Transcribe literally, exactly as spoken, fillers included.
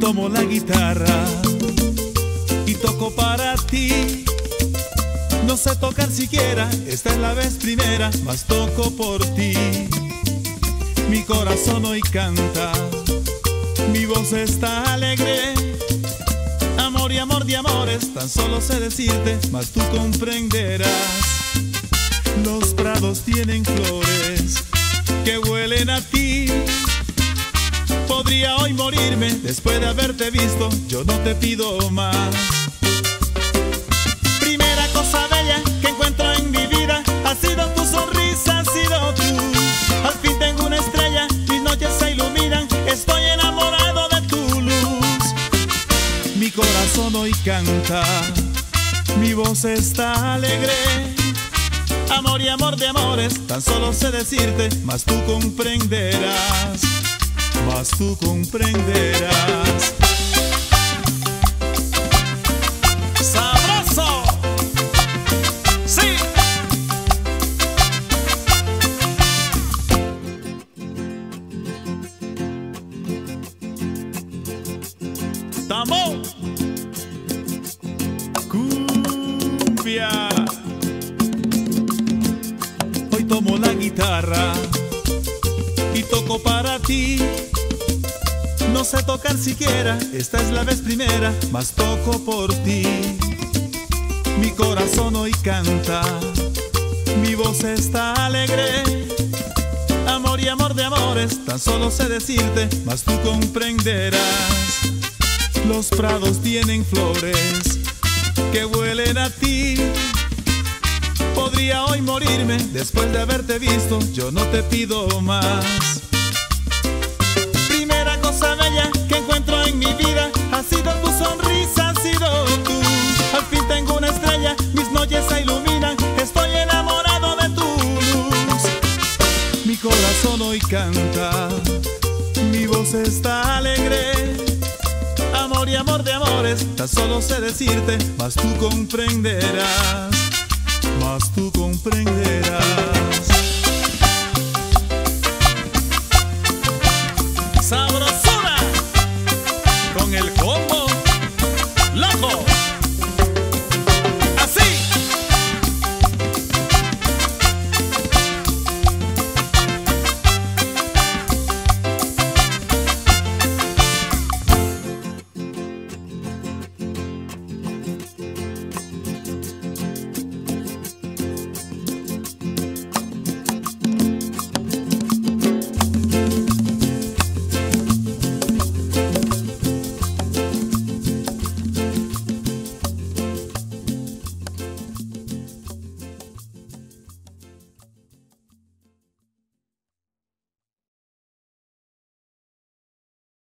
tomo la guitarra y toco para ti. No sé tocar siquiera, esta es la vez primera, mas toco por ti. Mi corazón hoy canta, mi voz está alegre. Amor y amor de amores, tan solo sé decirte, mas tú comprenderás. Los prados tienen flores que huelen a ti. Podría hoy morirme después de haberte visto, yo no te pido más. Primera cosa bella que encuentro en mi vida ha sido tu sonrisa, has sido tú. Al fin tengo una estrella, mis noches se iluminan, estoy enamorado de tu luz. Mi corazón hoy canta, mi voz está alegre. Amor y amor de amores, tan solo sé decirte, mas tú comprenderás, mas tú comprenderás. ¡Sabroso! ¡Sí! ¡Tambor! ¡Cumbia! Hoy tomo la guitarra y toco para ti. No sé tocar siquiera, esta es la vez primera, mas toco por ti. Mi corazón hoy canta, mi voz está alegre. Amor y amor de amores, tan solo sé decirte, mas tú comprenderás. Los prados tienen flores que huelen a ti. Podría hoy morirme después de haberte visto, yo no te pido más. Primera cosa bella que encuentro en mi vida ha sido tu sonrisa, has sido tú. Al fin tengo una estrella, mis noches se iluminan, estoy enamorado de tu luz. Mi corazón hoy canta, mi voz está alegre. Amor y amor de amores, tan solo sé decirte, mas tú comprenderás, mas tú comprenderás.